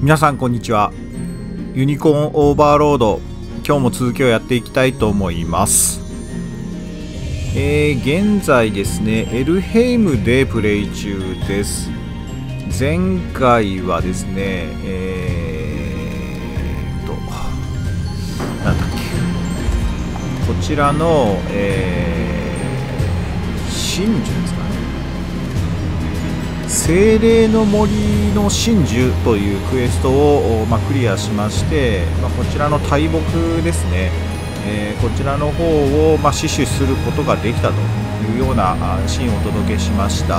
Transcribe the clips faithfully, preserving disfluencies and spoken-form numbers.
皆さんこんにちは。ユニコーンオーバーロード、今日も続きをやっていきたいと思います。えー、現在ですね、エルヘイムでプレイ中です。前回はですね、えー、っとなんだっけ、こちらの、えー、真珠ですかね、精霊の森の真珠というクエストを、まあ、クリアしまして、まあ、こちらの大木ですね、えー、こちらの方を、まあ、死守することができたというようなシーンをお届けしました。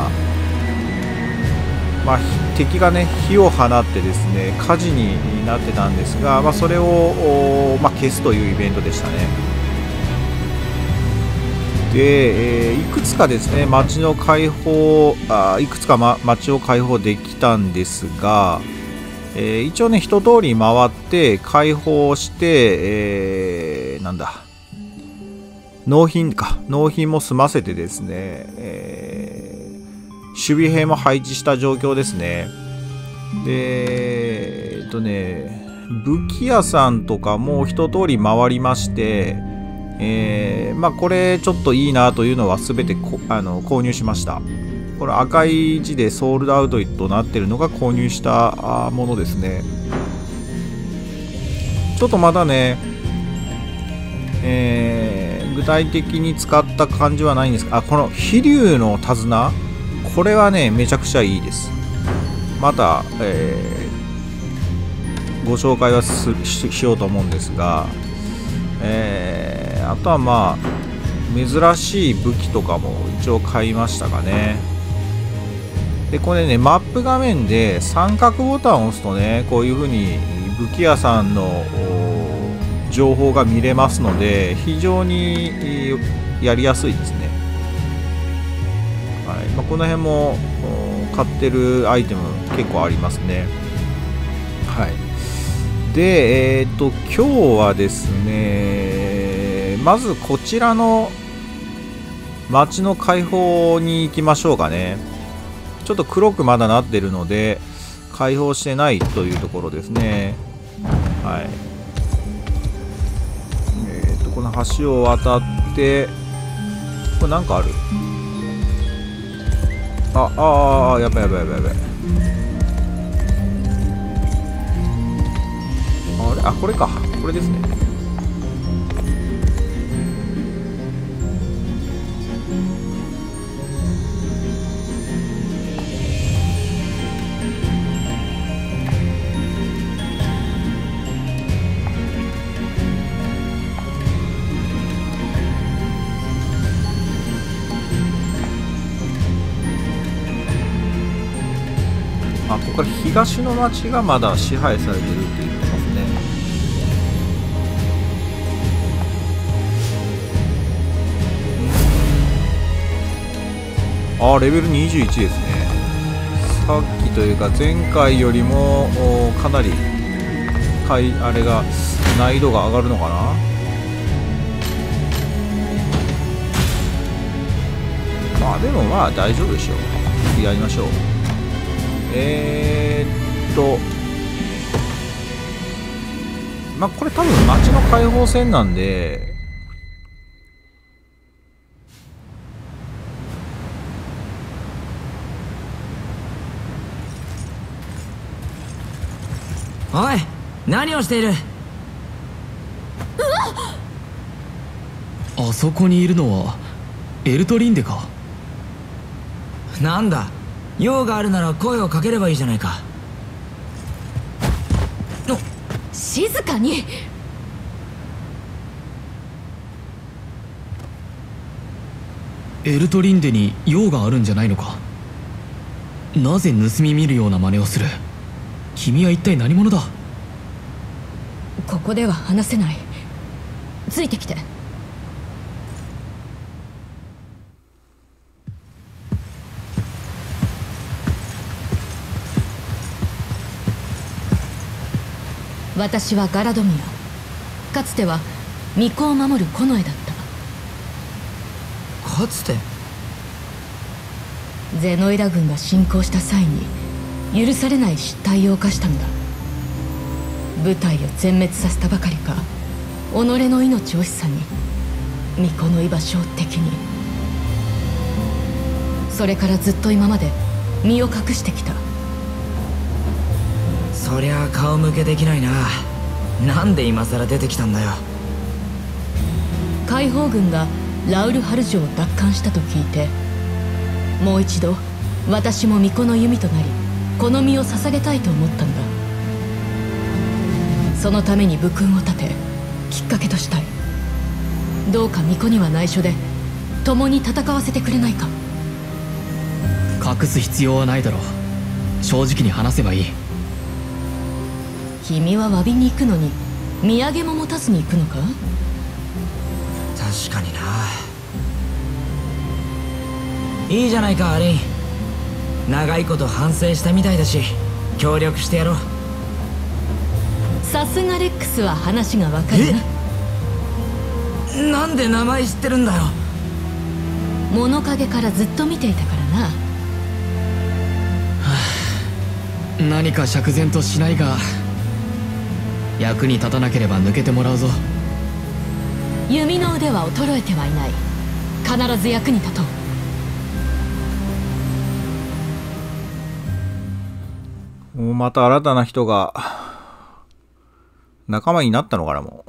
まあ、敵がね火を放ってですね火事になってたんですが、まあ、それを、まあ、消すというイベントでしたね。で、えー、いくつかですね街の開放あいくつか、ま、街を開放できたんですが、えー、一応ね一通り回って開放して、えー、なんだ納品か納品も済ませてですね、えー守備兵も配置した状況ですね。で、えっとね、武器屋さんとかも一通り回りまして、えー、まあこれちょっといいなというのは全てこあの購入しました。これ赤い字でソールドアウトとなっているのが購入したものですね。ちょっとまだね、えー、具体的に使った感じはないんですが、あ、この飛竜の手綱、これはねめちゃくちゃいいです。また、えー、ご紹介は し, しようと思うんですが、えー、あとはまあ珍しい武器とかも一応買いましたかね。でこれねマップ画面で三角ボタンを押すとねこういう風に武器屋さんの情報が見れますので非常にやりやすいですね。まあ、この辺も買ってるアイテム結構ありますね。はい。で、えっと今日はですね、まずこちらの街の開放に行きましょうかね。ちょっと黒くまだなってるので開放してないというところですね。はい。えっとこの橋を渡ってこれなんかある？ああーやばいやばいやばいやばい。あれ、あ、これか、これですね。あ、ここから東の町がまだ支配されてるって言ってますね。あ、レベルにじゅういちですね。さっきというか前回よりもかなりかいあれが難易度が上がるのかな。まあでもまあ大丈夫でしょう。やりましょう。えーっとまあこれ多分街の開放線なんで、 おい何をしている。 あそこにいるのはエルトリンデか。 なんだ用があるなら声をかければいいじゃないか。 静かに。 エルトリンデに用があるんじゃないのか。なぜ盗み見るような真似をする。君は一体何者だ。 ここでは話せない。ついてきて。私はガラドミア。かつては巫女を守る近衛だった。 かつてゼノイラ軍が侵攻した際に許されない失態を犯したのだ。 部隊を全滅させたばかりか、己の命惜しさに巫女の居場所を敵に。それからずっと今まで身を隠してきた。 そりゃ顔向けできないな。なんで今さら出てきたんだよ。 解放軍がラウルハル城を奪還したと聞いて、もう一度私も巫女の弓となりこの身を捧げたいと思ったんだ。そのために武勲を立てきっかけとしたい。どうか巫女には内緒で共に戦わせてくれないか。 隠す必要はないだろう。正直に話せばいい。 君は詫びに行くのに土産も持たずに行くのか。 確かにな。いいじゃないかアレイン。長いこと反省したみたいだし協力してやろう。 さすがレックスは話がわかるな。 なんで名前知ってるんだよ。 物陰からずっと見ていたからな。 何か釈然としないが、役に立たなければ抜けてもらうぞ。 弓の腕は衰えてはいない。必ず役に立とう。 もうまた新たな人が仲間になったのかな。もう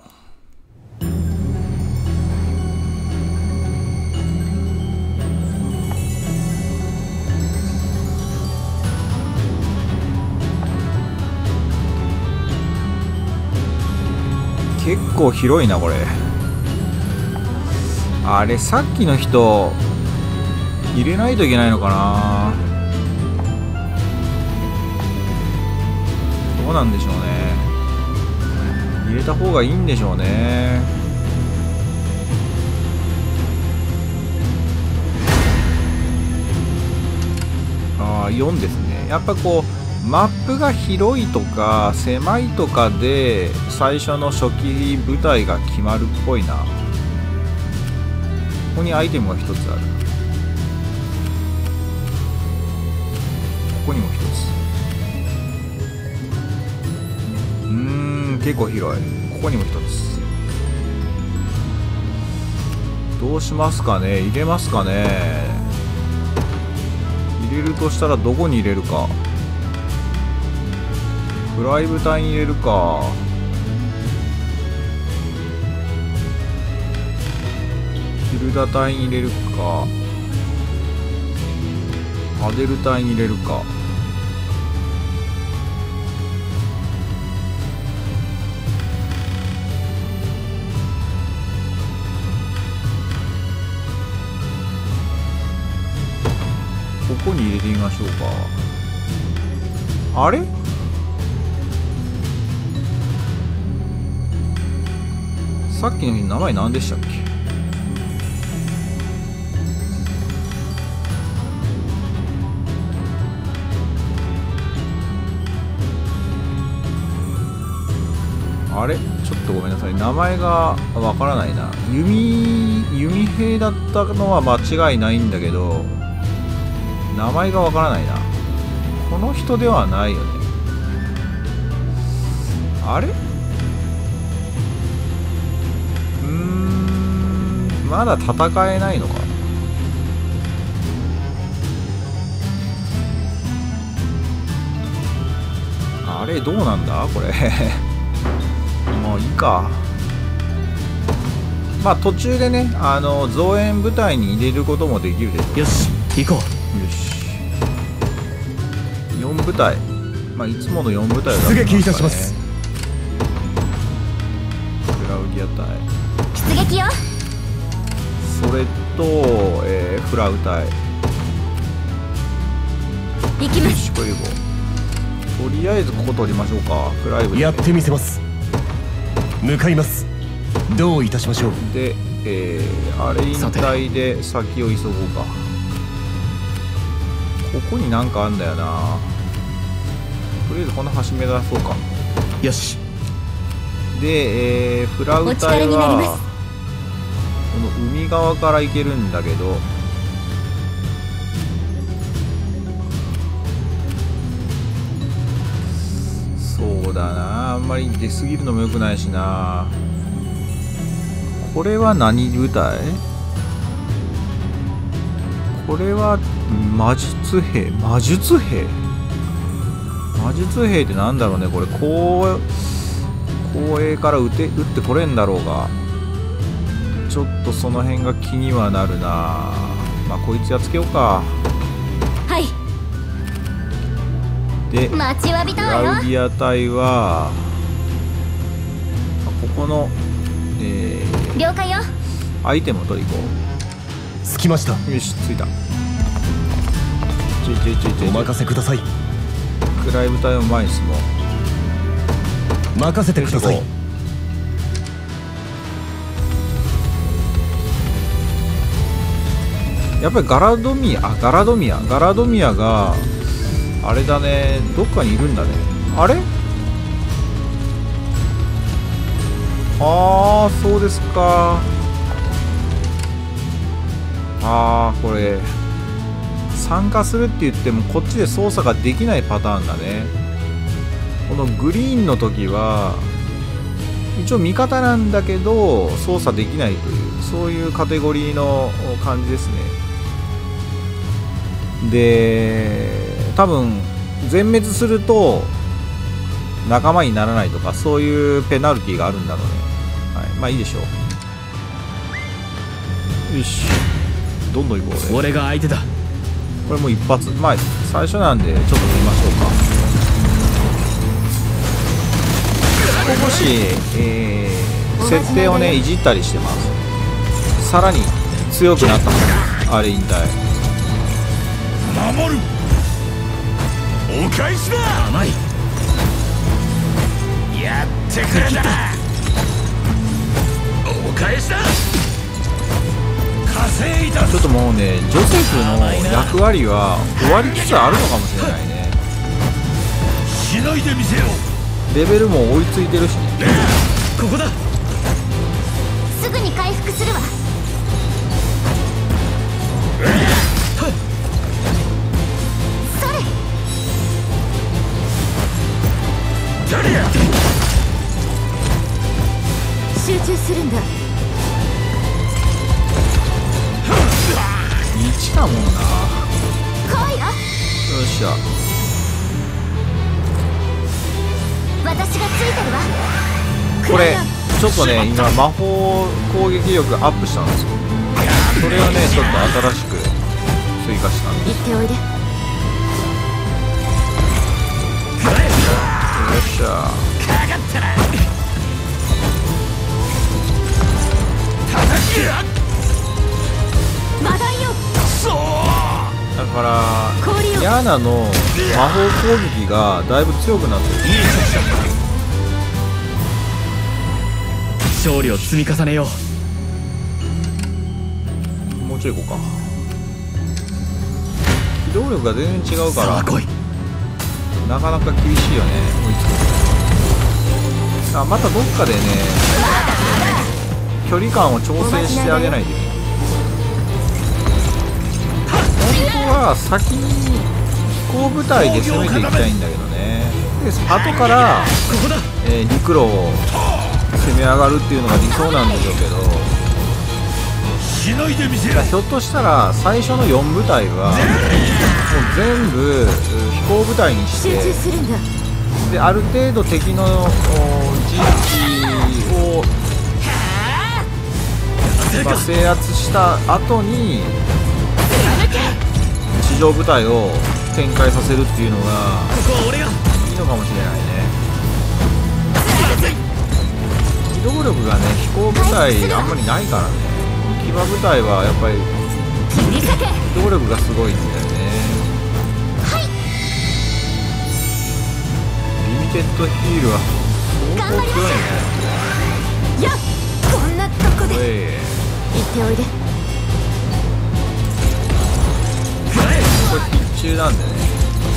結構広いなこれ。あれさっきの人入れないといけないのかな。どうなんでしょうね。入れた方がいいんでしょうね。ああよんですね。やっぱこうマップが広いとか狭いとかで最初の初期部隊が決まるっぽいな。ここにアイテムが一つある。ここにも一つ。うーん結構広い。ここにも一つ。どうしますかね。入れますかね。入れるとしたらどこに入れるか。フライ部隊に入れるか。ヒルダ隊に入れるか。アデル隊に入れるか。ここに入れてみましょうか。あれさっきの名前何でしたっけ。あれちょっとごめんなさい。名前がわからないな。弓弓兵だったのは間違いないんだけど名前がわからないな。この人ではないよね。あれまだ戦えないのか。あれどうなんだこれもういいか。まあ途中でねあの増援部隊に入れることもできるでしょう。 よし行こう。 よしよん部隊。まあいつものよん部隊だ出撃いたします。 クラウディア隊出撃よ。 それと、えー、フラウ隊行きます。 シコイボ。とりあえずここ取りましょうか。フライブやってみせます。向かいます。どういたしましょう。 で、えー、あれ引退で先を急ごうか。ここになんかあんだよな。とりあえずこの橋目指そうか。 よし。 で、えー、フラウタイはこの海側から行けるんだけど、そうだな、あんまり出過ぎるのも良くないしな。これは何部隊？これは魔術兵、魔術兵魔術兵ってなんだろうね。これこう後衛から撃て撃ってこれんだろうが、ちょっとその辺が気にはなるな。まあこいつやっつけようか。 はい、 で待ちわびクたわよ。 ラウディア隊はここの、えー、 了解よ。 アイテムを取り行こ着きました。 う。よし、着いた。ちょいちょいちょいちょい、 お任せください。 暗い部隊を前に進もう。 任せてください。 やっぱりガラドミア、あ、ガラドミア、ガラドミアがあれだね、どっかにいるんだね。あれ？ああ、そうですか。ああ、これ参加するって言ってもこっちで操作ができないパターンだね。このグリーンの時は一応味方なんだけど操作できないという、そういうカテゴリーの感じですね。で、多分全滅すると仲間にならないとか、そういうペナルティがあるんだろうね。はい、まあいいでしょう。よし、どんどん行こうね。 俺が相手だ。 これもう一発、まあ最初なんでちょっと見ましょうか。少し、えー、設定をねいじったりしてます。さらに強くなったのあれ引退。 守る。お返しだ。 甘い。 やってくれた。お返しだ。稼いだ。 ちょっともうねジョセフの役割は終わりつつあるのかもしれないね。 しのいでみせよ。 レベルも追いついてるしね。 ここだ。 すぐに回復するわ。それ。集中するんだ。 いちだもんな。 来いよ。 よっしゃ。 私がついてるわ。 これちょっとね今魔法攻撃力アップしたんですよ。それをねちょっと新しく追加したんです。 行っておいで。 よっしゃ。 マダイよ。 だから氷よ。 ヤーナの魔法攻撃がだいぶ強くなってる。 勝利を積み重ねよう。 もうちょい行こうか。機動力が全然違うからさあ来い。 なかなか厳しいよね。追いつく。あ、またどっかでね距離感を調整してあげないといけない。本当は先に飛行部隊で攻めていきたいんだけどね。で後から、えー、陸路を攻め上がるっていうのが理想なんでしょうけど、 しのいでみせよ。 ひょっとしたら最初のよん部隊はもう全部飛行部隊にし集中て、 するんだ。 である程度敵のお陣地を、まあ、制圧した後に地上部隊を展開させるっていうのがここは俺が。 いいのかもしれないね。機動力がね飛行部隊あんまりないからね。騎馬部隊はやっぱり切り裂け。 機動力がすごいんだよね。リミテッドヒールは相当強いね。 よっ、こんなとこで。 おい行っておいで。 これ必中なんでね。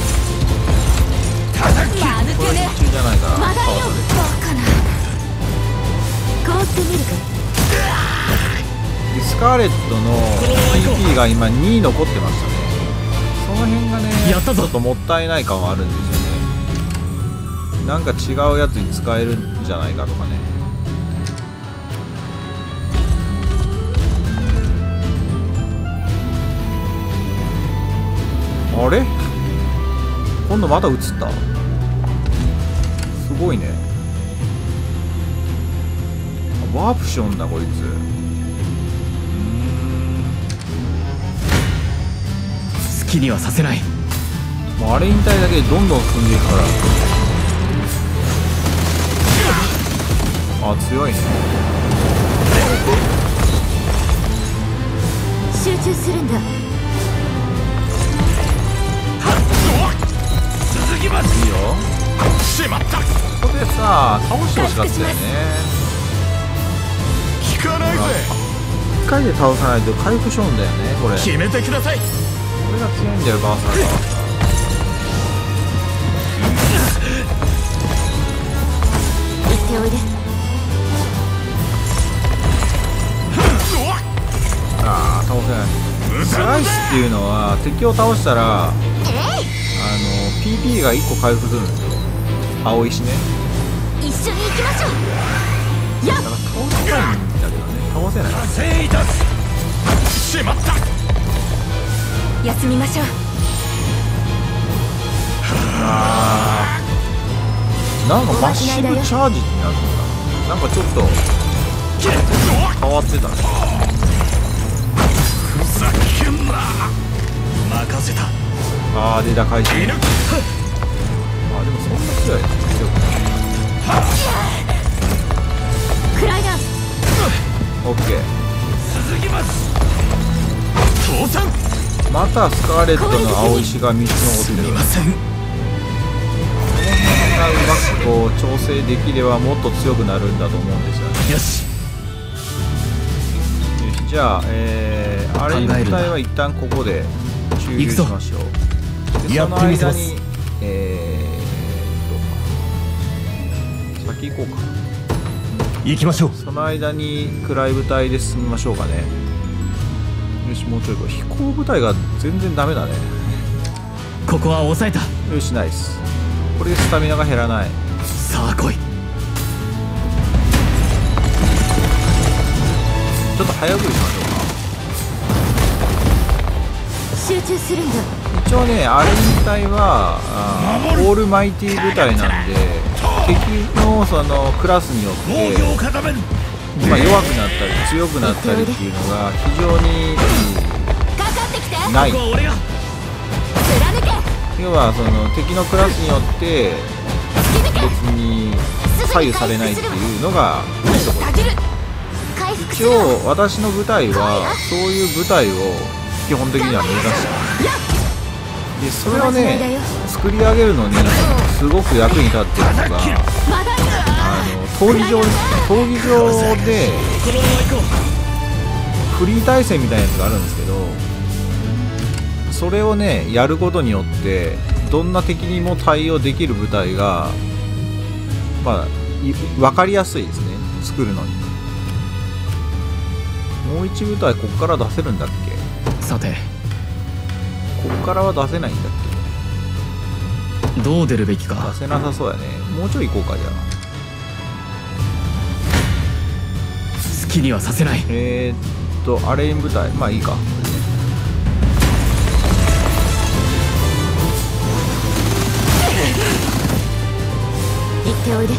まぬこれけね。 必中じゃないからまだよ。 パワードでバカな。凍ってみるか。 でスカーレットの ピーピー が今に残ってましたね。その辺がねやったぞちょっともったいない感はあるんですよね。 なんか違うやつに使えるんじゃないかとかね。あれ今度また映った。すごいね。ワープしよんだこいつ。 好きにはさせない。 もうあれ引退だけでどんどん進んでいくから。あ、強いね。 集中するんだ。 いいよ。しまった。ここでさ倒してほしかったよね。 聞かないぜ。 一回で倒さないと回復しようんだよねこれ。 決めてください。 これが強いんだよバーサーカーはさ。 行っておいで。 ああ倒せない。スライスっていうのは敵を倒したらあの ピーピー がいっこ回復するんですよ。青石ね。 一緒に行きましょう。 だから倒せないんだけどね。倒せない。 しまった。 休みましょう。 あーなんかマッシブチャージになるのかな。なんかちょっと変わってたね。 ふざけんな。任せた。 ああ出た回収。あーでもそんな強い強くない。 クライダー。 オッケー。 続きます。父さん。 またスカーレットの青石がみっつ残ってる。 すみません。 この辺がうまくこう調整できればもっと強くなるんだと思うんですよね。 よし。 よしじゃあ、えー、あれの体は一旦ここで終了しましょう。でその間にえーっと先行こうか。 行きましょう。 その間に暗い部隊で進みましょうかね。よしもうちょいこれ飛行部隊が全然ダメだね。 ここは抑えた。 よしナイス。これでスタミナが減らない。 さあ来い。 ちょっと早送りしましょうか。 集中するんだ。 一応ねあれ自体はあーオールマイティ部隊なんで敵のそのクラスによってまあ弱くなったり強くなったりっていうのが非常にかかってきて。 ない。 ここは俺が。 貫け。 要はその敵のクラスによって別に左右されないっていうのがいいところです。 回復す一るわ。 応私の部隊はそういう部隊を基本的には目指してでそれをね作り上げるのにすごく役に立ってるのがまだあの闘技場ですね。闘技場でこのまま行こフリー対戦みたいなやつがあるんですけどそれをねやることによってどんな敵にも対応できる部隊がまあ分かりやすいですね作るのに。もう一部隊こっから出せるんだっけ。 う。さてこっからは出せないんだっどう出るべきけ。 か。 出せなさそうやね。もうちょい行こうかじゃあ。 好きにはさせない。 えー、っとアレイン部隊まあいいか。 行っておいで。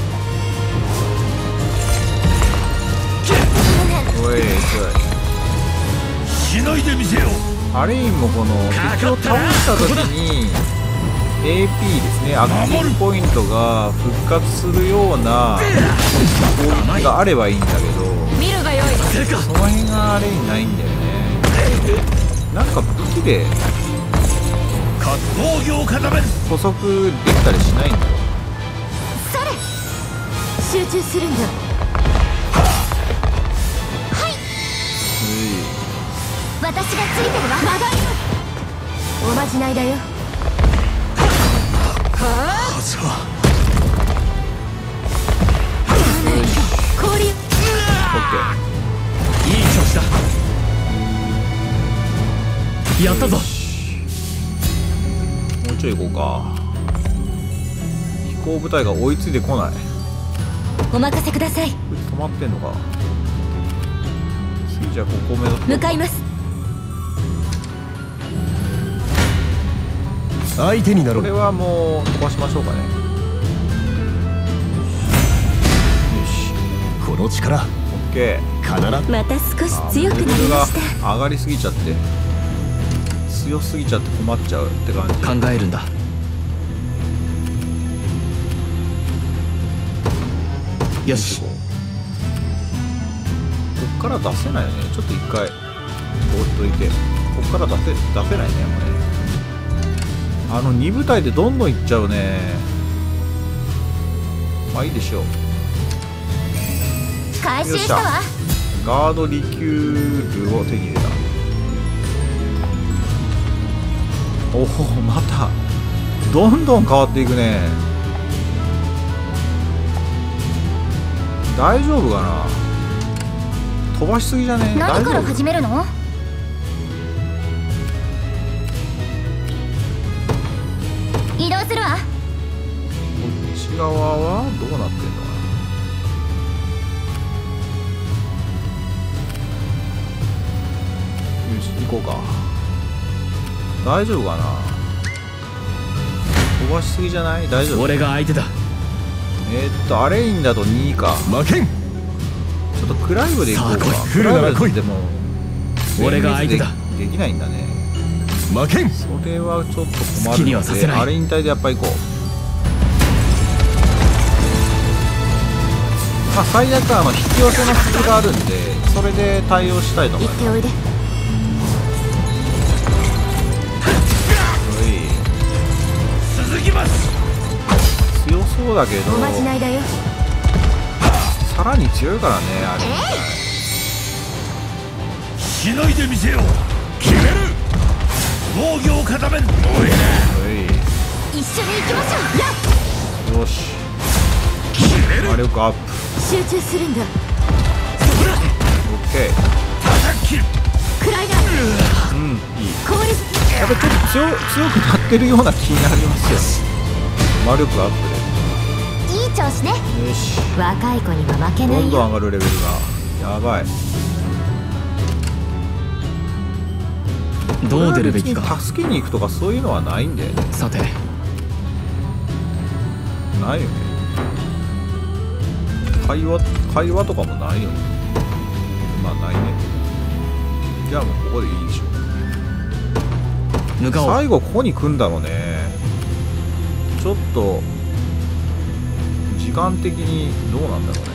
おい強い。 しのいでみせよ。 アレインもこの敵を倒した時に エーピー ですねアクティブポイントが復活するような攻撃があればいいんだけど見るがよい。 その辺がアレインないんだよね。なんか武器で格闘技を固める。 補足できたりしないんだろう。 それ。集中するんだ。私がついてるわ。まだいる。おまじないだよ。はあ。氷。 オッケいい調子だ。やったぞ。 ーもうちょい行こうか。飛飛行部隊が追いついてこない。 お任せください。 止まってんのか。次じゃあここ目指す。 向かいます。 相手になろう。 これはもう飛ばしましょうかね。よし、 この力オッケー。 必ずまた少し強くなりレベルがました。 上がりすぎちゃって強すぎちゃって困っちゃうって感じ。 考えるんだ。よし。 こっから出せないよね。ちょっと一回置いといて、こっから出せ出せないね、もうね。あのに部隊でどんどんいっちゃうね。まあいいでしょう。 回収したわ。 ガードリキュールを手に入れた。おお、またどんどん変わっていくね。大丈夫かな。飛ばしすぎじゃね。 何から大丈夫。 始めるの？移動するわ。 こっち側はどうなってんのかな。よし、行こうか。大丈夫かな。飛ばしすぎじゃない？大丈夫。 俺が相手だ。 えー、っとアレインだとにか。 負けん。 ちょっとクライブで行こうか。 さあ来いクライブ来るなら来いでも俺が相手だ。 できないんだね。 負けん。 それはちょっと困好きにるので、 はさせないアレイン隊でやっぱ行こう。まあ最悪あの引き寄せの術があるんで、それで対応したいと思います。 行っておいで。 続きます。 強そうだけどおまじないだよ。 さらに強いからね、あれ。 しのいでみせよう。決める。防御を固めん。おいな。 一緒に行きましょう。 よし、魔力アップ。 集中するんだ。 オッケー。 叩き切る。 クライナー。 うん、いい。 氷。 やっぱちょっと強強くなってるような気になりますよ。魔力アップいい調子ね。 で。よし、 若い子には負けなどんどんいよ。 上がるレベルがやばい。 どう出るべきか。 助けに行くとかそういうのはないんだよね。 さて、 ないよね。会話会話とかもないよね。まあないね。じゃあもうここでいいでしょう。 向かおう。 最後ここに来んだろうね。ちょっと時間的にどうなんだろうね。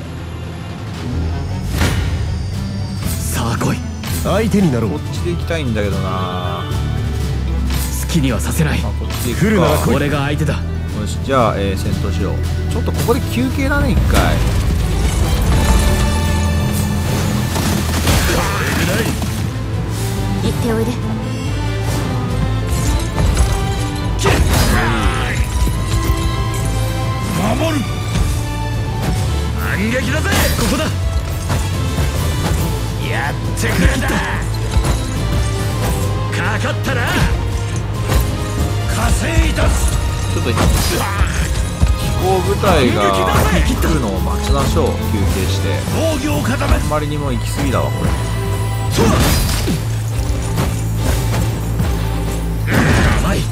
さあ来い。 相手になろうこ。っちで行きたいんだけどな。 好きにはさせない。 まあ、こっちで行来るなら来くか。 俺が相手だ。 よし、じゃあ、えー、戦闘しよう。ちょっとここで休憩だね、一回。 行っておいで。 守る。反撃だぜ。 ここだ。 やってくれた。かかったな。稼いだす。 ちょっと飛行部隊が来るのを待ちましょう。休憩して。 防御を固め。 あんまりにも行き過ぎだわ、これ。 やばい。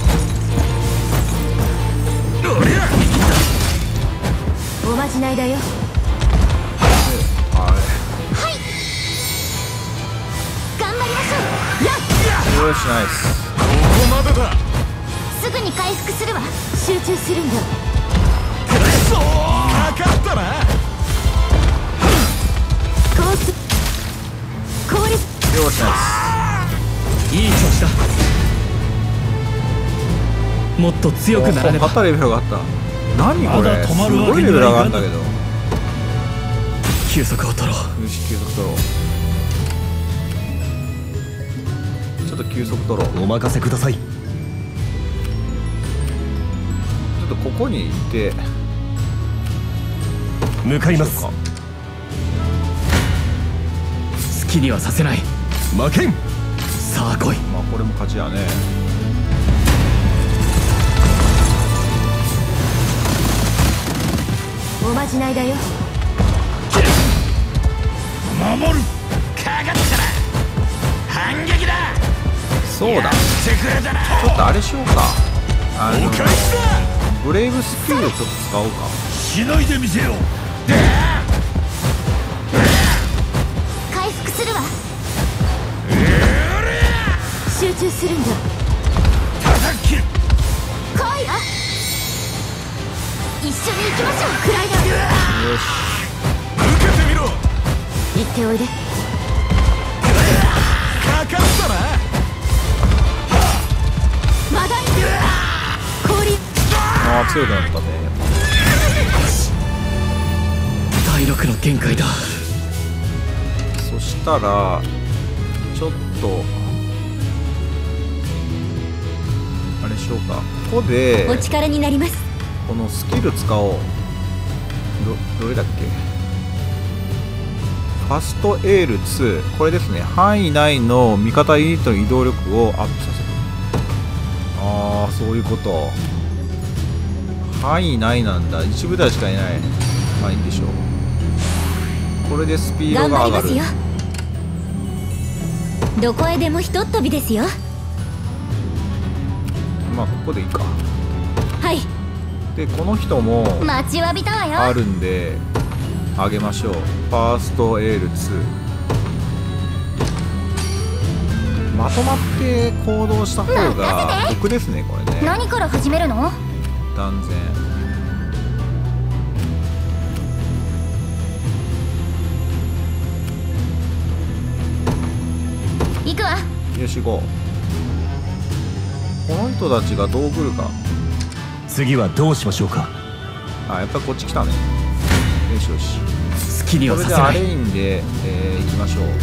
おまじないだよ。 は頑張りましょう。やっ。 い。よし、ナイス。 ここまでだ。 すぐに回復するわ。集中するんだ。 そうかかったな。 コース。氷。 よし、ナイいい調子だ。もっとス。 強くならねば。 おー、またレベルがあった。何こまだれ、す止まるわごいレベルけにはいかん上がるんだけど。よ休息を取ろう。 し、休息取ろう。ちょっと休息取ろう。 お任せください。 ちょっとここに行って向かいます。 そうか。 好きにはさせない。 負けん。 さあ来い。 まあこれも勝ちやね。 じないだよ。 守る。かかったら反撃だ。 そうだ、 してくれたな。 ちょっとあれしようか。あのお返しだ。 ブレイブスキルをちょっと使おうか。 しのいでみせよ。 回復するわ。集中するんだ。 叩き切る。 来いよ。一緒に行きましょう。クライダー。 よし、 受けてみろ。 行っておいで。 かかったな。 まだ氷。 ああ強くなったね。 体力の限界だ。 そしたらちょっとあれしようか。ここでお力になります。 このスキル使おう。どどれだっけ。ファストエールツー、これですね。範囲内の味方ユニットの移動力をアップさせる。ああそういうこと。範囲内なんだ。一部隊しかいない。まあいいんでしょう。これでスピード頑が上がる。 張りますよ。どこへでもひとっ飛びですよ。 まあここでいいか。 はい。 でこの人も待ちわびたわよ。 あるんであげましょう。ファーストエールツー、まとまって行動した方が得ですねこれね。 何から始めるの？ 断然。 行くわ。 よし行こう。この人たちがどう来るか。 次はどうしましょうか。 あやっぱりこっち来たね。よしよし。 好きにこはさせない。 れでアレインで、えー、行きましょう。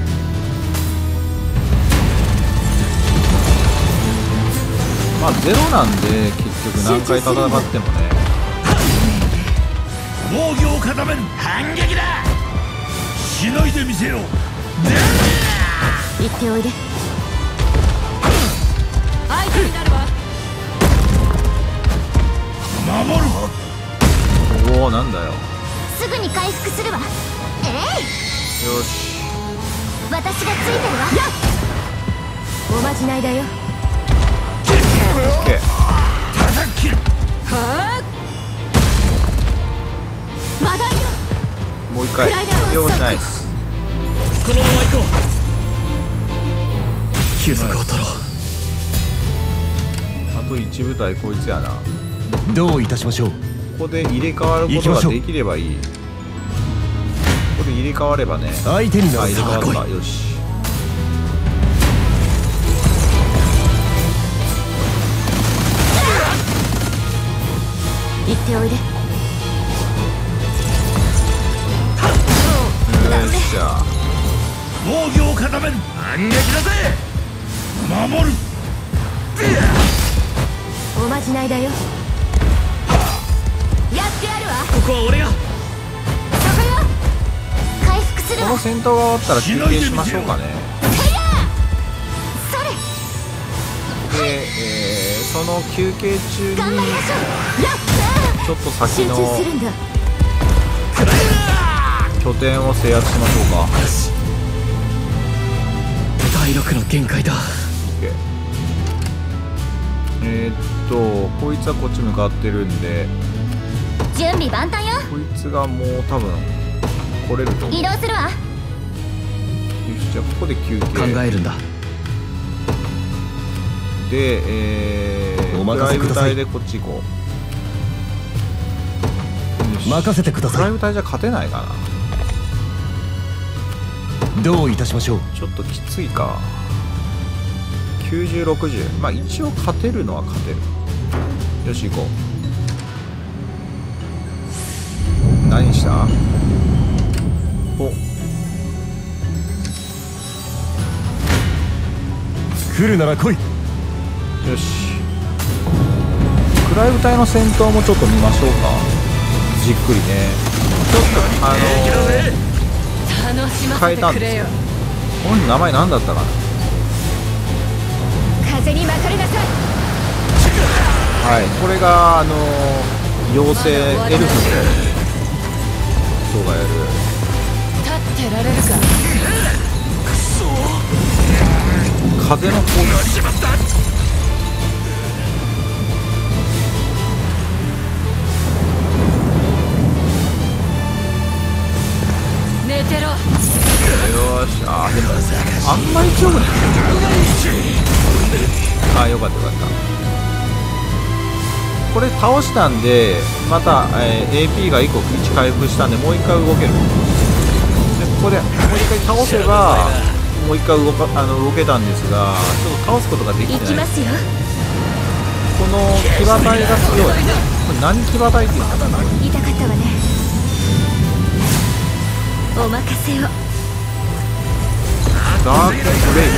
まあゼロなんで結局何回戦ってもね。 防御を固める。反撃だ。しのいでみせよ。 行っておいで。 相手になるわ。 守る。 おおなんだよ。 すぐに回復するわ。えい。 よし。 私がついてるわ。おまじないだよ。 オッケー。 叩き切る。 はあ。まだよ。 もう一回。よしナイス。 このまま行こう。休息を取ろう。 あと一部隊こいつやな。 どういたしましょう。 ここで入れ替わることができればいい。ここで入れ替わればね。 相手になある。 入れ替わった。 さあ来い。 よし。 行っておいで。 よっしゃ。 防御を固める。反撃だぜ。守る。 おまじないだよ。やってやるわ。 ここは俺が。 そこよ。回復するわ。 この戦闘が終わったら休憩しましょうかね。 それ。 で、えー、その休憩中に頑張りましょう。やったー。 ちょっと先集中のするんだ。 拠点を制圧しましょうか。 体力の限界だ。 OK。 えー、っとこいつはこっち向かってるんで、 準備万端よ。 こいつがもう多分来れると思う。 移動するわ。 よしじゃあここで休憩考えるんだ。 で、えー、 おプライブ任せください隊でこっち行こう。よし任せてください。 プライブ隊じゃ勝てないかな。 どういたしましょう。 ちょっときついか。きゅうじゅうろくじゅう、まあ一応勝てるのは勝てる。よし行こう。何したお来るなら来い。 よし。クライブ隊の戦闘もちょっと見ましょうか。じっくりね。ちょっとあのー、 楽しま変えせてくれよ。 たんですよ。この人名前何だったかな。 風に巻かれなさい。 はい、これがあのー、妖精エルフのトがやる。 立ってられるか。 風の攻撃。 寝てろ。 よーし、あーでもあんまり強くない。あーよかったよかった。これ倒したんでまた、えー、エーピー がいっこいち回復したんでもういっかい動ける。でここでもういっかい倒せばもういっかい動かあの動けたんですが、ちょっと倒すことができてない。 行きますよ。 この騎馬隊が強い。これ何騎馬隊っていうのかな。 痛かったわね。お任せを。 ダークブレイ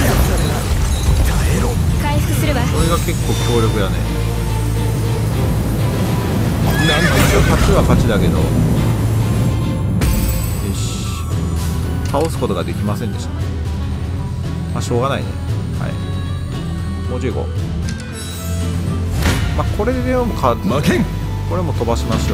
回復するわ。 これが結構強力やね。一応勝ちは勝ちだけど、よし倒すことができませんでした。まあしょうがないね。はい、もうちょい行こう。まあこれでもか負けん。 これも飛ばしましょ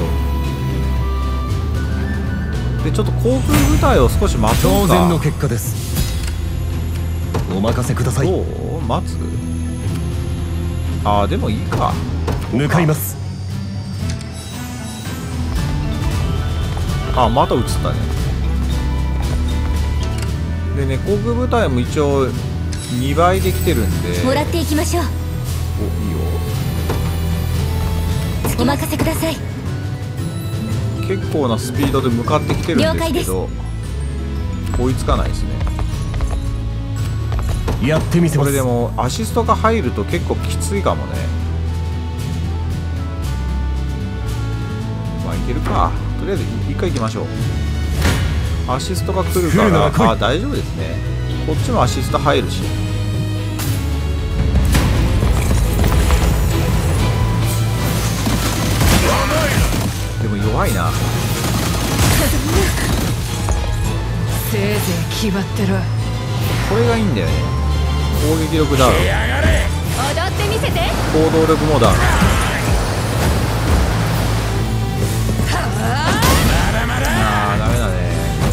う。でちょっと航空部隊を少し待とうか。 当然の結果です。お任せください。 どう待つ。ああでもいいか。 向かいます。 あまた映ったね。でね航空部隊も一応にばいできてるんでもらっていきましょう。 おいいよ。 お任せください。 結構なスピードで向かってきてるんですけど追いつかないですね。 やってみせます。 これでもアシストが入ると結構きついかもね。まあいけるか。とりあえず一回行きましょう。アシストが来るか来るなら来い。 らあ大丈夫ですね。こっちもアシスト入るし。でも弱いな。 せいぜい気張ってろ。 これがいいんだよね。攻撃力ダウン、 踊ってみせて。 行動力もダウン。あーダメだね。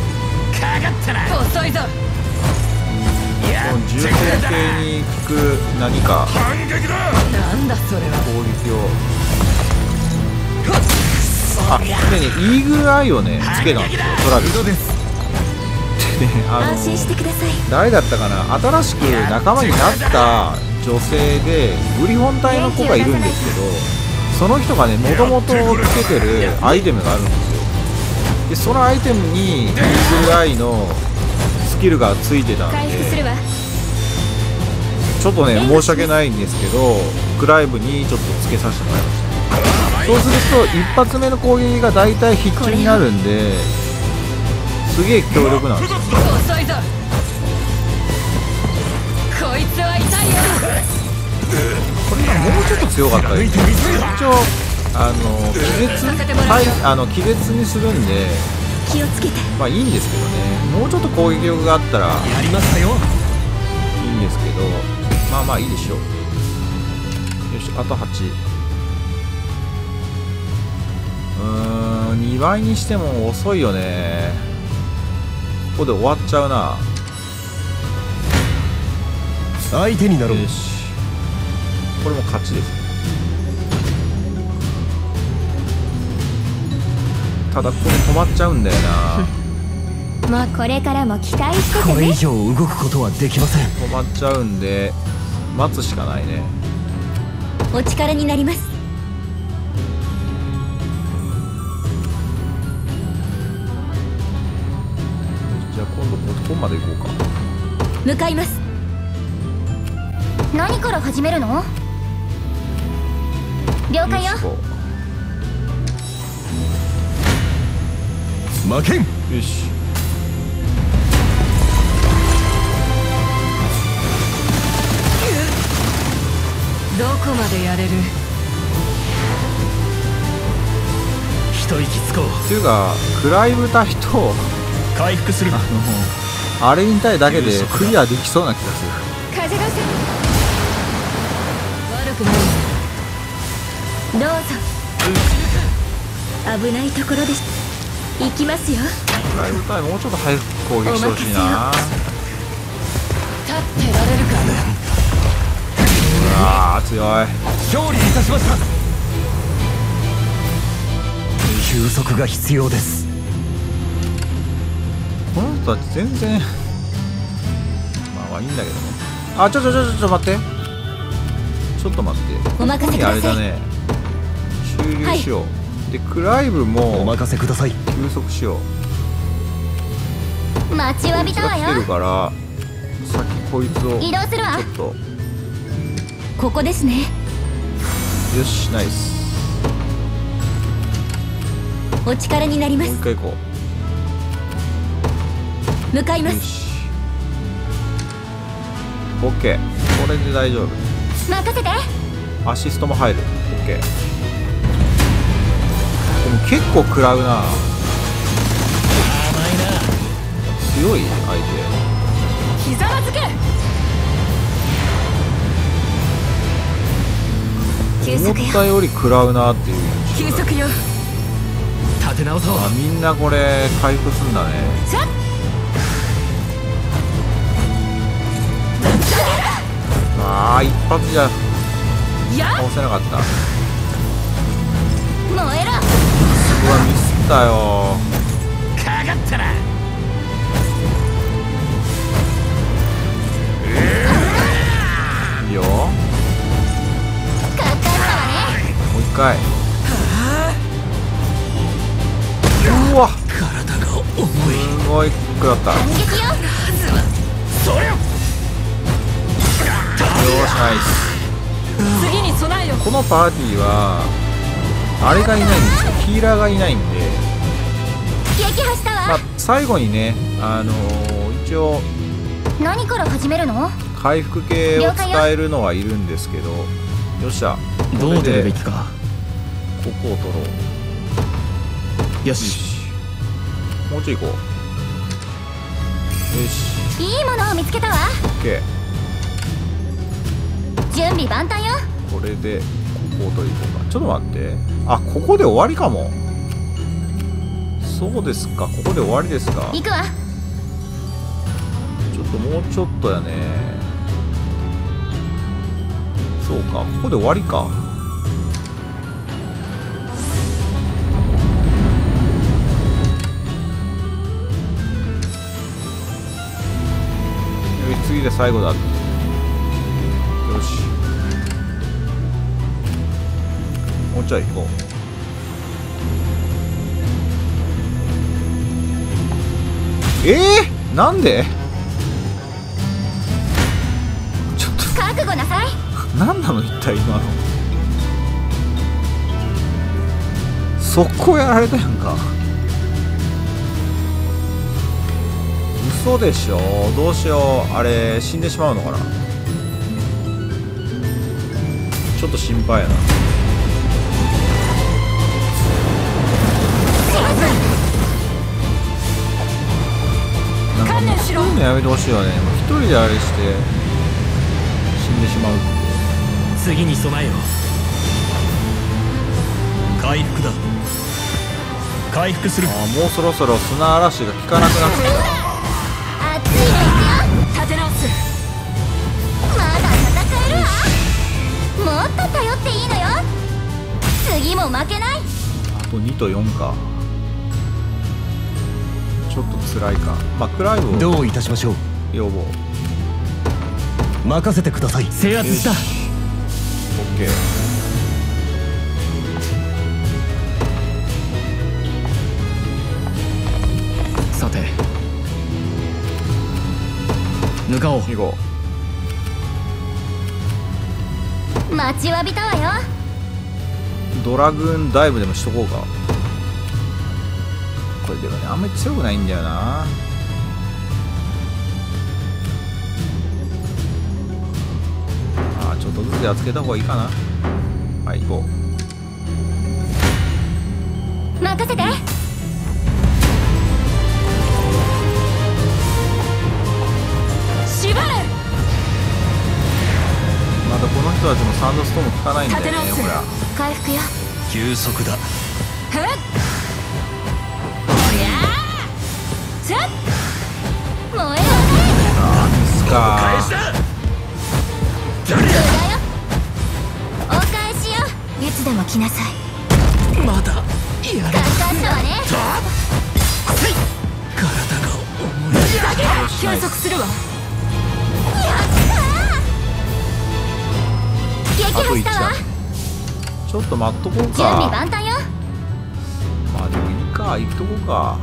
遅いぞ。 この重点系に効く何かなんだそれは。 攻撃をあでねイーグルアイをねつけたんですよトラビスでね。あの安心してください。 誰だったかな、新しく仲間になった女性でグリフォン隊の子がいるんですけど、その人がねもともとつけてるアイテムがあるんですよ。でそのアイテムにイーグルアイのスキルがついてたん回復するわ。 でちょっとね申し訳ないんですけどクライブにちょっとつけさせてもらいました。そうすると一発目の攻撃がだいたい必中になるんですげえ強力なんですよ。 遅いぞ。こいつは痛いよ。 これがもうちょっと強かったり一応あの気絶はいあの気絶にするんで気をつけて。 まあいいんですけどね。もうちょっと攻撃力があったらやりましたよ。 いいんですけどまあまあいいでしょう。よしあとはち。うーんにばいにしても遅いよね。ここで終わっちゃうな。 相手になろう。 よしこれも勝ちです。ただここで止まっちゃうんだよな。 まあこれからも期待しててこれ以ね。 上動くことはできません。 止まっちゃうんで待つしかないね。 お力になります。 じゃあ今度ここまで行こうか。 向かいます。何から始めるの？了解よ。 よしこ負けん。 うよしどこまでやれる？ 一息つこう。 っていうかクライブ隊と回復する。 あのあれに対だけでクリアできそうな気がする。 風がせ悪くない。 どうぞ。危ないところでし行きますよ。 ライブタイムもうちょっと早く攻撃してほしいな。 立ってられるか。 うわー強い。 勝利いたしました。休息が必要です。 この人たち全然まあまあいいんだけどね。あちょちょちょちょちょ待って、ちょっと待って、 お任せください。 あれだね、終了しよう、はい、でクライブもお任せください。 休息しよう。 待ちわびたわこいつが来てるよ。 から先こいつを移動するわ。 ちょっとここですね。 よしナイス。 お力になりまもう一す。 回行こ向かいうまよす。 し OK、 これで大丈夫。 任せて。 アシストも入る。 OK、 でも結構食らうな。強い相ひざまずけ。 手。思休息よ。 ったより食らうなっていう印象だ。 休息よ。 立て直そう。 あみんなこれ回復すんだね。 さっあー一発じゃや倒せなかった。 燃えろ。 うわミスったよ。 かかったな。 いいよ、 かかったわね。 もう一回。うわ体が重い。 すごい食らった。よ反撃よ。 それよ。 ーしナイス。 次に備えよ。 このパーティーはあれがいないんですよ、ヒーラーがいないんで、 撃破したわ。 まあ、最後にね、あのー一応何から始めるの？ 回復系を使えるのはいるんですけど、よっしゃ、 どう出るべきか。 か。 ここを取ろう。 よし。 よし、もうちょい行こう。よし、 いいものを見つけたわ。 OK、 準備万端よ。 これでここを取り行こうか。ちょっと待って、あここで終わりかも。そうですか、ここで終わりですか。 行くわ。 ちょっともうちょっとやね。そうか、ここで終わりか。よし次で最後だ。よしもうちょい行こう。えー、なんでちょっと覚悟なさい。 何なの一体今の。速攻やられたやんか。嘘でしょ。どうしよう、あれ死んでしまうのかな。ちょっと心配やな。なんかもうそういうのやめてほしいわね。もう一人であれして死んでしまうって。 次に備えよう。回復だ。回復する。 あーもうそろそろ砂嵐が効かなくなってき熱いの行くよ。 立て直す。 まだ戦えるわ。もっと頼っていいのよ。次も負けない。 た。あとにとよんか。ちょっと辛いか。まあクライブをどういたしましょう。 要望。 任せてください。 制圧した。 オッケー。 さて向かおう。 行こ待ちわびたわよ。 う。ドラグーンダイブでもしとこうか。これでもねあんまり強くないんだよな。あーちょっとずつやっつけた方がいいかな。はい行こう。 任せて。 縛れ。 まだこの人たちもサンドストーム効かないんだよね。 立て直すほら回復よ。 休息だ。 へっ。 ちゃっ燃え上がれですか。 返したそうだよお返しよいつでも来なさいまだや簡単だわね体が重い。 休息するわ。 撃あといち破したわだ。ちょっと待っとこう準備か。 万端よまあでもいいか、行っとこうか。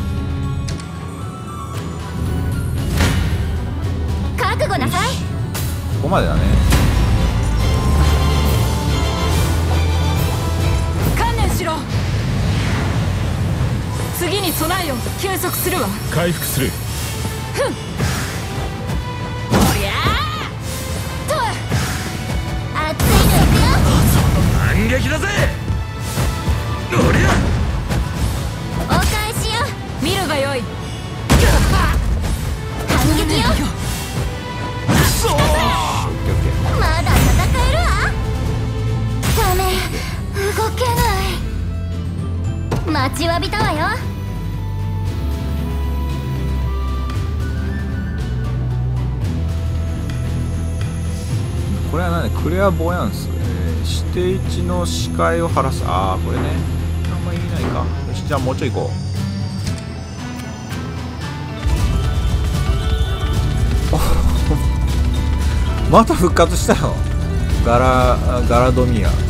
覚悟なさいここまでだね。 観念しろ。次に備えよ。休息するわ。 回復する。 熱いのいくよ反撃だぜおりゃお返しよ見るがよい。 反撃よオッケーオッケー。 まだ戦えるわダメ動けない待ちわびたわよこれは何？クレアボヤンス、えー、指定値の視界を晴らす。ああこれね、あんま意味ないか。よし、じゃあもうちょい行こう。また復活したよ、ガラガラドミア。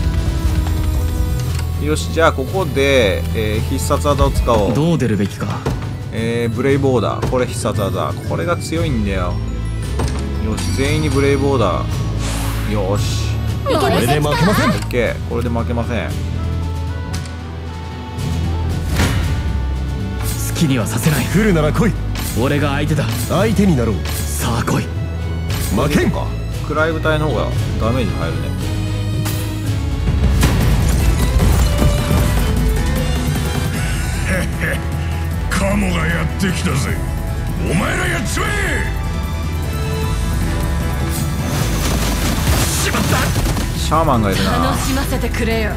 よし、じゃあここで、えー必殺技を使おう。 どう出るべきか。 えーブレイブオーダー、これ必殺技、これが強いんだよ。よし、全員にブレイブオーダー。よし、 これこれで負けません。 オッケー、これで負けません。 好きにはさせない。 来るなら来い。 俺が相手だ。 相手になろう。 さあ来い。 負けんか。暗い部隊の方がダメージ入るね。 カモがやってきたぜお前らやっちまえしまったシャーマンがいるな。 楽しませてくれよ。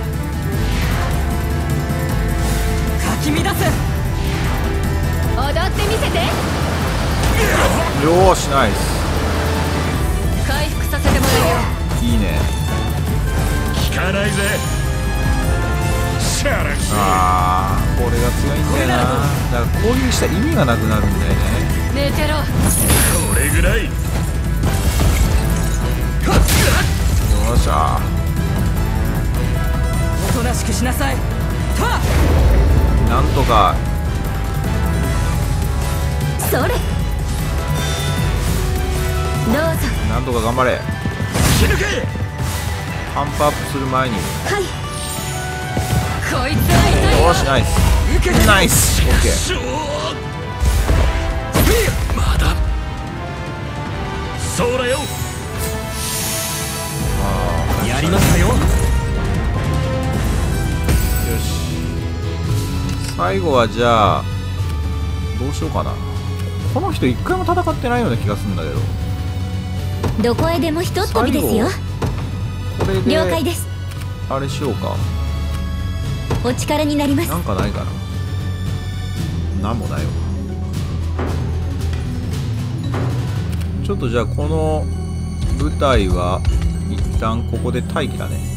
かき乱せ。踊ってみせて。 よーし、ナイス。 回復させてもらうよ。 いいね。 聞かないぜシャラクスあー、これが強いんだよな。だから攻撃した意味がなくなるんだよね。 寝てろ。 これぐらいよっしゃおとなしくしなさい。はー、なんとか。 それどうぞなんとか頑張れ。 引き抜けパンプアップする前に。 はいこいつは痛いよ。 よーし、ナイスナイス。オッケー。 しょまだそうだよあやりましたよ。 ー、よし、最後はじゃあどうしようかな。この人一回も戦ってないような気がするんだけど。 どこへでもひとっ飛びですよこれで了解ですあれしようか。 お力になりますなんかないかな。なんもないわ。ちょっとじゃあこの舞台は一旦ここで待機だね。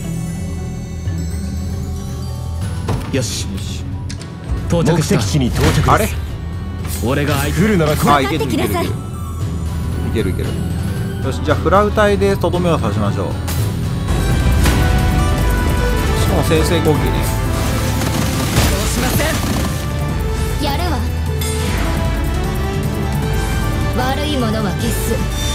よし、 よし。 到着した。 目的地に到着です。 あれ、 俺が相手。 来るなら来い。 あ、いけるいけるいけるいけるいける。よし、じゃあフラウ隊でとどめを刺しましょう。しかも先制攻撃ね。 しません。 やるわ悪いものは消す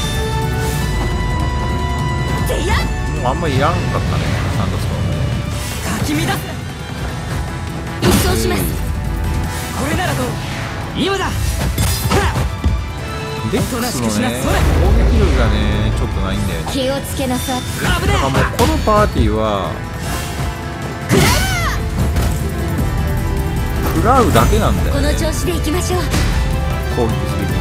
てやもうあんまりいらんかったね、サンドストーンね。 かき乱せ。 一掃しますこれならどう。今だ。 デックスのねおとなしくしな攻それ撃力がねちょっとないんだよね。 気をつけなさい危ねだからもうこのパーティーは食らうだけなんだよね。 この調子でいきましょう攻撃する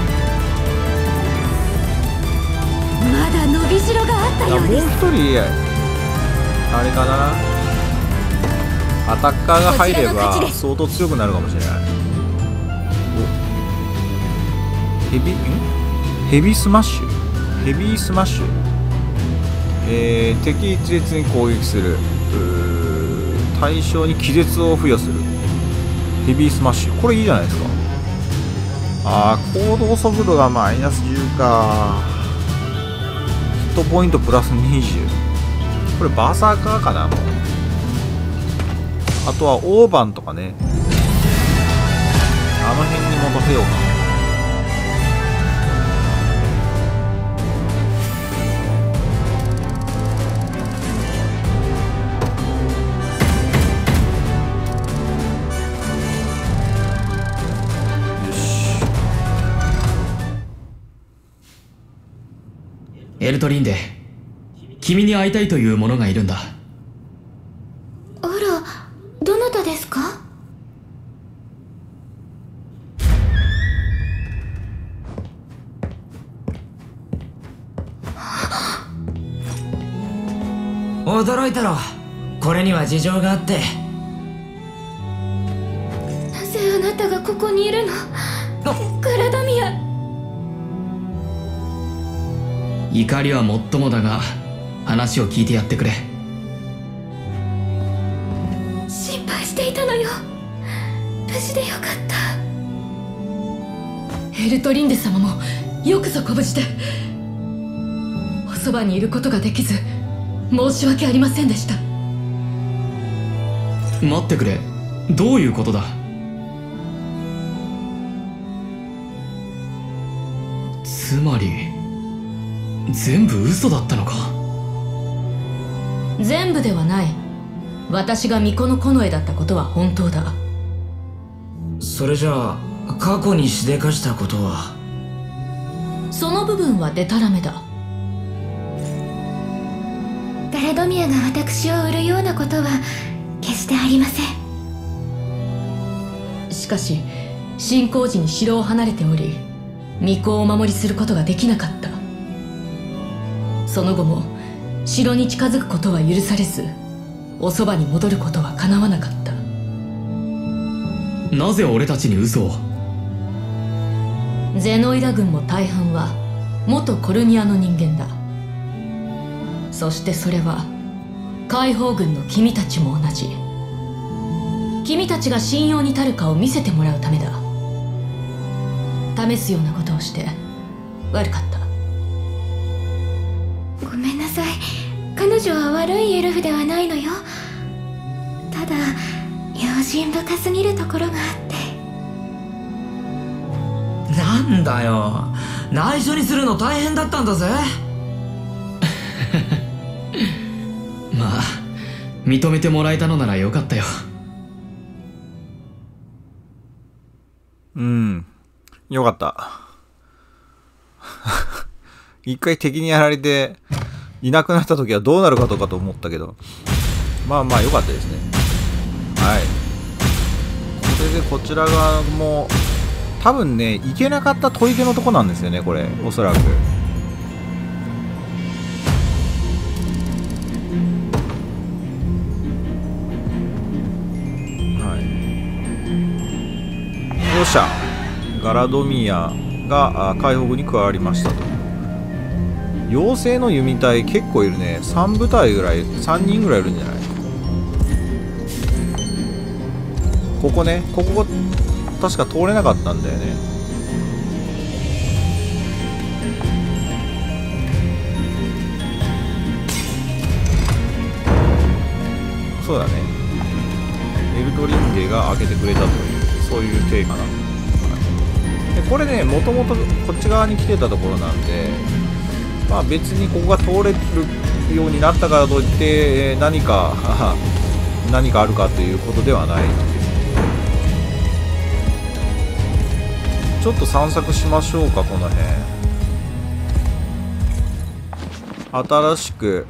まだ伸びしろがあったようですもう一人あれかな、アタッカーが入ればこちらの勝ちです相当強くなるかもしれない。おヘビんヘビスマッシュヘビースマッシュ、えー、敵一列に攻撃する、対象に気絶を付与するヘビースマッシュ、これいいじゃないですか。あー、行動速度がマイナスじゅうか。ヒットポイントプラスにじゅう、これバーサーカーかな。もうあとはオーバンとかね、あの辺に持たせようか。 エルトリンデ、君に会いたいという者がいるんだ。 あら、どなたですか？ 驚いたろ。これには事情があって。 なぜあなたがここにいるの？グラドミア。 怒りはもっともだが、話を聞いてやってくれ。 心配していたのよ。無事でよかった。 エルトリンデ様もよくぞご無事で。おそばにいることができず申し訳ありませんでした。 待ってくれ、どういうことだ？つまり全部嘘だったのか？ 全部ではない。私が巫女の近衛だったことは本当だ。 それじゃあ過去にしでかしたことは？ その部分はデタラメだ。 ガラドミアが私を売るようなことは決してありません。 しかし侵攻時に城を離れており、巫女をお守りすることができなかった。その後も城に近づくことは許されず、おそばに戻ることは叶わなかった。 なぜ俺たちに嘘を？ ゼノイラ軍も大半は元コルニアの人間だ。そしてそれは解放軍の君たちも同じ。君たちが信用に足るかを見せてもらうためだ。試すようなことをして悪かった。 ごめんなさい。彼女は悪いエルフではないのよ。ただ用心深すぎるところがあって。 なんだよ、内緒にするの大変だったんだぜ。 まあ認めてもらえたのならよかったよ。 うん、よかった。一回敵にやられていなくなった時はどうなるかとかと思ったけど、まあまあよかったですね。はい、これでこちら側も多分ね行けなかった砦のとこなんですよね、これおそらく。よっしゃ、ガラドミアが解放軍に加わりましたと。妖精の弓隊結構いるね。さん部隊ぐらい、さんにんぐらいいるんじゃない？ここね、ここ確か通れなかったんだよね。そうだね、エルトリンデが開けてくれたという、そういう体かな。でこれね、もともとこっち側に来てたところなんで、まあ別にここが通れるようになったからといって何か何かあるかということではないですね。ちょっと散策しましょうか、この辺。新しく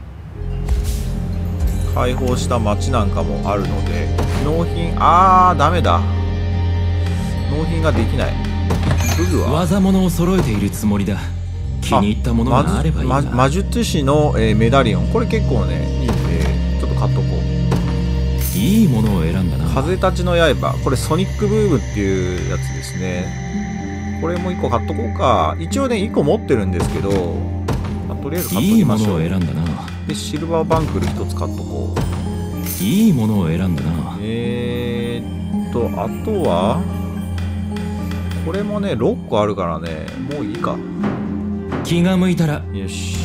開放した町なんかもあるので、納品、あーダメだ、納品ができない。フグは技物を揃えているつもりだ。気に入ったものがあればいいな。 魔, 魔術師の、えー、メダリオン、これ結構ねいいんでちょっと買っとこう。 いいものを選んだな。 風立ちの刃、これソニックブームっていうやつですね。 これもいっこ買っとこうか。一応ねいっこ持ってるんですけど、まあ、とりあえず買っといいもきましょう。 のを選んだな。 でシルバーバンクルひとつ買っとこう。 いいものを選んだな。 えーっとあとはこれもねろっこあるからね、もういいか。 気が向いたら。 よし。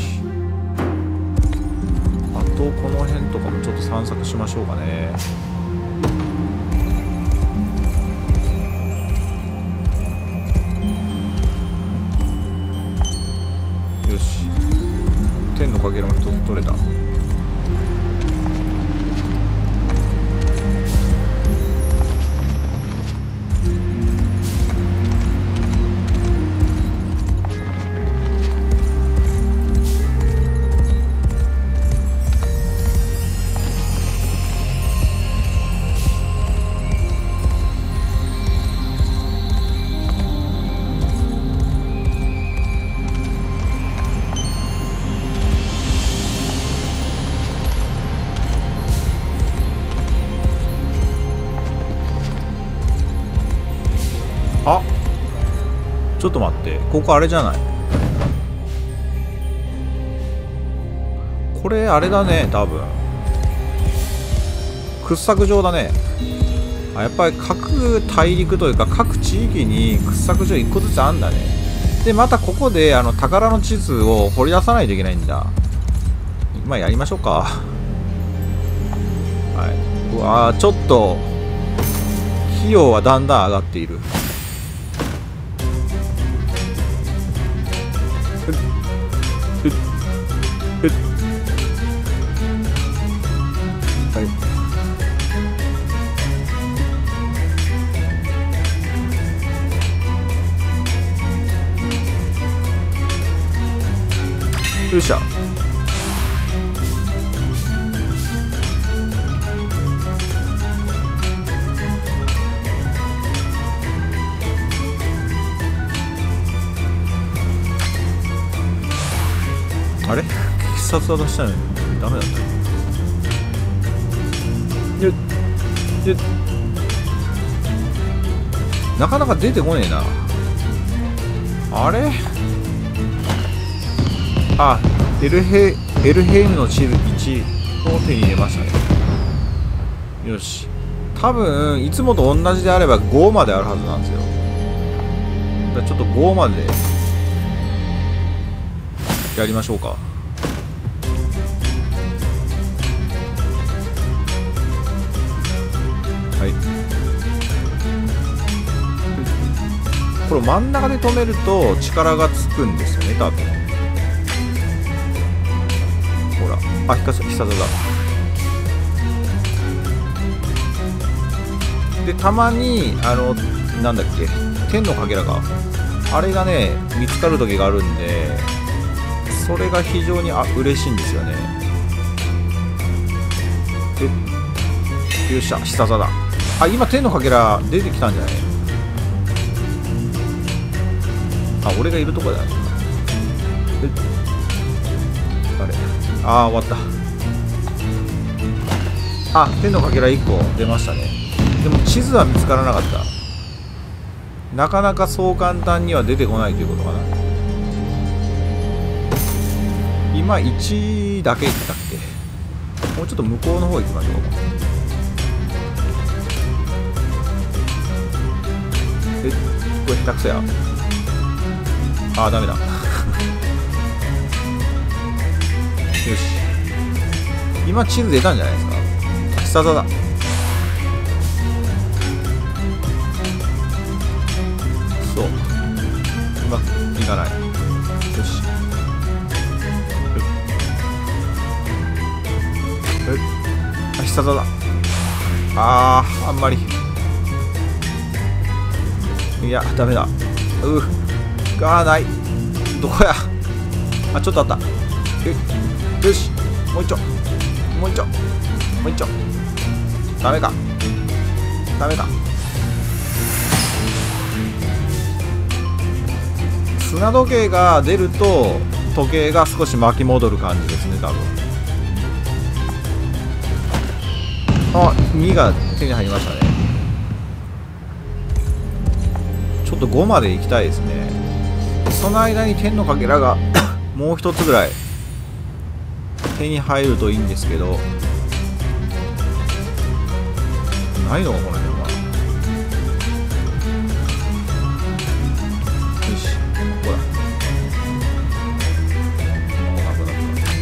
あとこの辺とかもちょっと散策しましょうかね。よし、天のかけらも一つ取れた。あ、ちょっと待って、ここあれじゃない？これあれだね、多分掘削場だね。あ、やっぱり各大陸というか各地域に掘削場いっこずつあんだね。でまたここであの宝の地図を掘り出さないといけないんだ。まあやりましょうか。はい。うわー、ちょっと費用はだんだん上がっている。はい、よっしゃ。あれ必殺技したのにダメだった。よっよっ、なかなか出てこねえな。あれ、あ、エルヘエルヘイムの地図いちを手に入れましたね。よし、多分いつもと同じであればごまであるはずなんですよ。だからちょっとごまでやりましょうか。はい、これ真ん中で止めると力がつくんですよね、多分。ほら、あ、必殺必殺だ。でたまにあのなんだっけ、天のかけらがあれがね見つかる時があるんで、それが非常にあ嬉しいんですよね。で、よっしゃ、必殺だ。あ、今天のかけら出てきたんじゃない？あ、俺がいるとこだよ。あれ、あー終わった。あ、天のかけらいっこ出ましたね。でも地図は見つからなかった。なかなかそう簡単には出てこないということかな。今いちだけだっけ？もうちょっと向こうの方行きましょう。え、これ下手くそや。あーダメだ。よし、今地図出たんじゃないですか。必殺だ。そう、うまくいかない。よし、え、あ、必殺だ。あー、あんまり、いやダメだ。うがない。どこや。あ、ちょっとあった。よし、もう一丁、もう一丁、もう一丁。ダメか、ダメか。砂時計が出ると時計が少し巻き戻る感じですね、多分。あ、にが手に入りましたね。ちょっっとごまで行きたいですね。その間に天のかけらがもう一つぐらい手に入るといいんですけど、ないのかこの辺は。よし、ここだ。もうなくな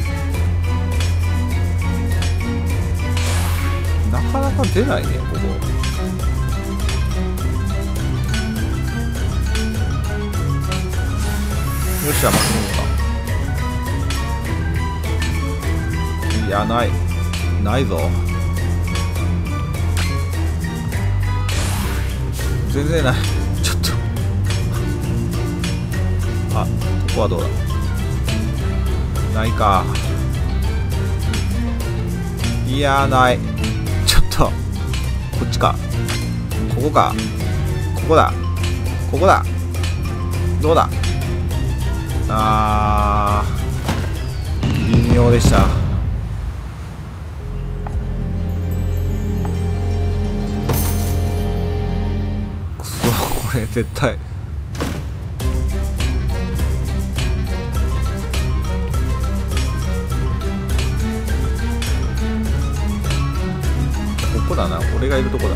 った。なかなか出ないね、ここ。よっしゃ、巻き込むか。いや、ないないぞ。全然ない。ちょっとあ、ここはどうだ。ないか。いや、ないちょっとこっちか、ここか、ここだ、ここだ。どうだ。あー、微妙でした。くそ、これ絶対ここだな、俺がいるとこだ。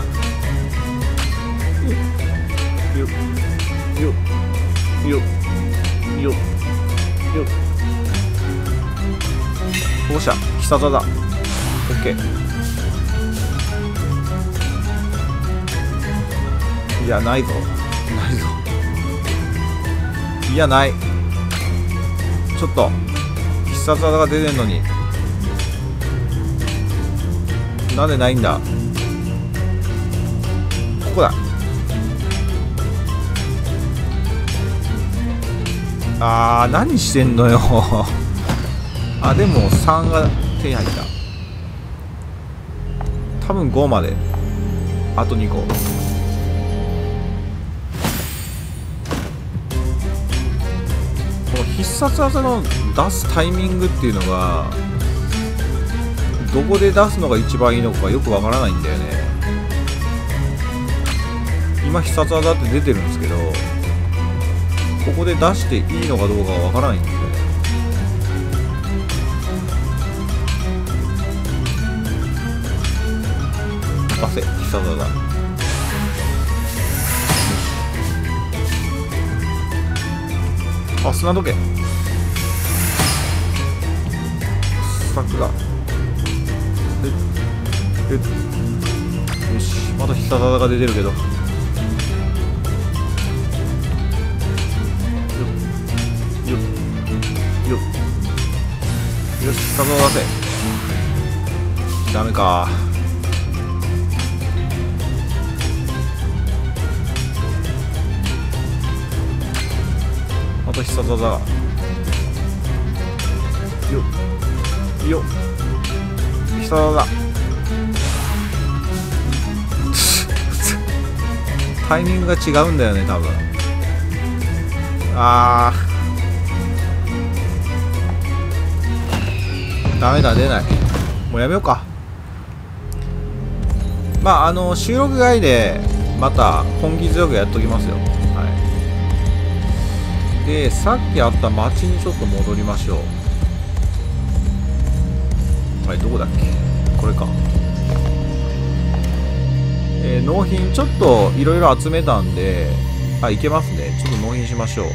よっよっよっよっよっよっ、おっしゃ、必殺技。オッケー。いや、ないぞないぞ。いや、ない。ちょっと必殺技が出てんのになんでないんだ。ここだ。あー、何してんのよあ、でもさんが手に入った。多分ごまであとにこ。この必殺技の出すタイミングっていうのがどこで出すのが一番いいのかよくわからないんだよね。今必殺技って出てるんですけど、ここで出していいのかどうかはわからないんですよね。出せ、必殺技。あ、砂時計。桜。ええ、よし、また必殺技が出てるけど。よよよし、必殺技出せ。ダメか。また必殺技が。よよ必殺技タイミングが違うんだよね、多分。あー、ダメだ、出ない。もうやめようか。まあ、あの収録外でまた根気強くやっときますよ。はい。で、さっきあった町にちょっと戻りましょう。はい、どこだっけ、これか。えー、納品ちょっといろいろ集めたんで、あ、いけますね。ちょっと納品しましょう。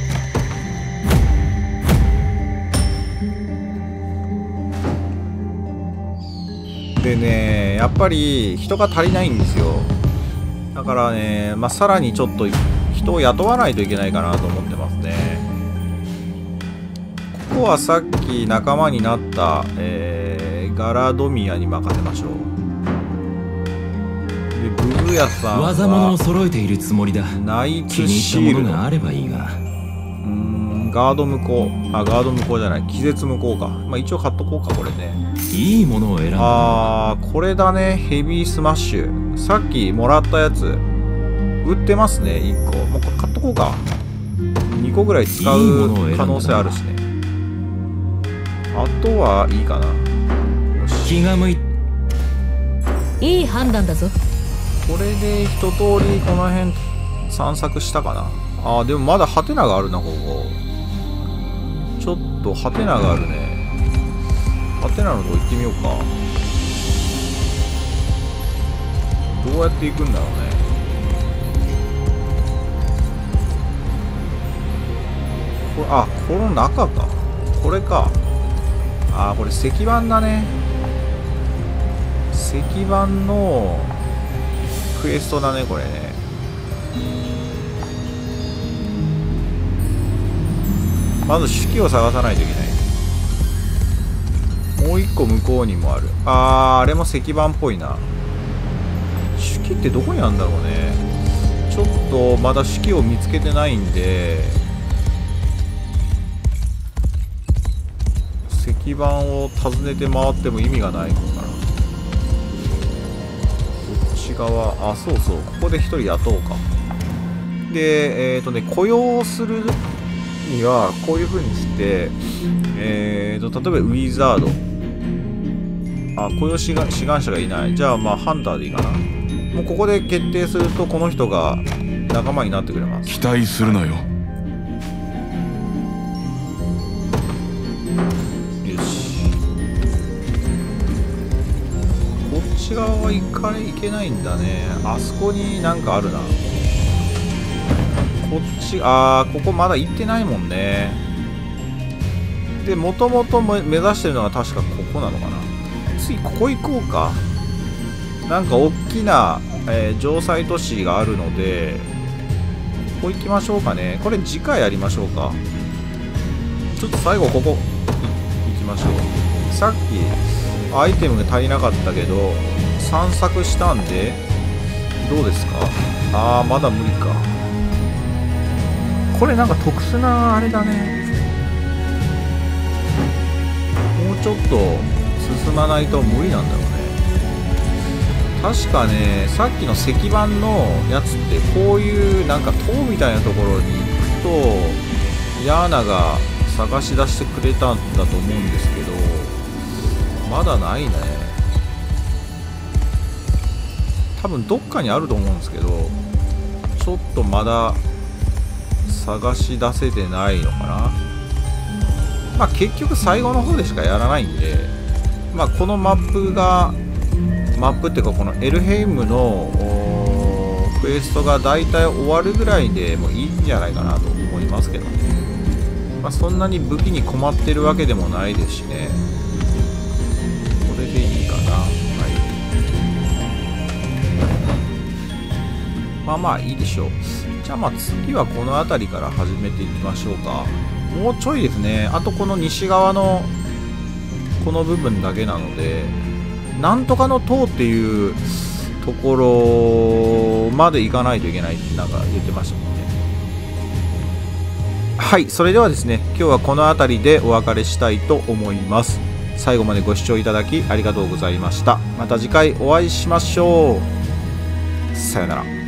でね、やっぱり人が足りないんですよ。だからね、まあ、さらにちょっと人を雇わないといけないかなと思ってますね。ここはさっき仲間になった、えー、ガラドミアに任せましょう。で、ブルーヤさんは技物を揃えているつもりだ。 ナイ気ツにシールド、 入ったものがあればいいが。 うーん、ガード無効。あ、ガード無効じゃない、気絶無効か。まあ一応買っとこうか、これね。 いいものを選んだ。 あー、これだね。ヘビースマッシュ。さっきもらったやつ売ってますね。いっこもうこれ買っとこうか。にこぐらい使いいものを選んだう可能性あるしね。あとはいいかな。よし、 気が向いいい判断だぞ。 これで一通りこの辺散策したかな。 ああ、でもまだハテナがあるな、ここ。ちょっとハテナがあるね。ハテナのとこ行ってみようか。どうやって行くんだろうね。これ、あ、この中か。これか。あー、これ石板だね。石板のクエストだね、これね。まず手記を探さないといけない。もう一個向こうにもある。あー、あれも石板っぽいな。手記ってどこにあるんだろうね。ちょっとまだ手記を見つけてないんで、石板を訪ねて回っても意味がないのかな。こっち側、あ、そうそう、ここで一人雇おうか。で、えっとね、雇用するにはこういう風にして、えーと、例えばウィザード。あ、雇用志願、志願者がいない。じゃあ、まあ、ハンターでいいかな。もうここで決定すると、この人が仲間になってくれます。 期待するなよ。 こっち側は行かれいけないんだね。あそこになんかあるな。こっち、あー、ここまだ行ってないもんね。で、もともと目指してるのが確かここなのかな。次、ここ行こうか。なんか大きな、えー、城塞都市があるので、ここ行きましょうかね。これ次回やりましょうか。ちょっと最後ここ行きましょう。さっきアイテムが足りなかったけど散策したんで、どうですか。あー、まだ無理か。これなんか特殊なあれだね。もうちょっと進まないと無理なんだろうね。確かね、さっきの石板のやつってこういうなんか塔みたいなところに行くとヤーナが探し出してくれたんだと思うんですけど、まだないね。多分どっかにあると思うんですけど、ちょっとまだ探し出せてないのかな。まあ結局最後の方でしかやらないんで、まあこのマップがマップっていうかこのエルヘイムのクエストがだいたい終わるぐらいでもういいんじゃないかなと思いますけどね。まあそんなに武器に困ってるわけでもないですしね。これでいいかな。はい。まあまあいいでしょう。じゃあまあ次はこの辺りから始めていきましょうか。もうちょいですね。あとこの西側のこの部分だけなので、なんとかの塔っていうところまで行かないといけないってなんか言ってましたもんね。はい、それではですね、今日はこの辺りでお別れしたいと思います。最後までご視聴いただきありがとうございました。また次回お会いしましょう。さよなら。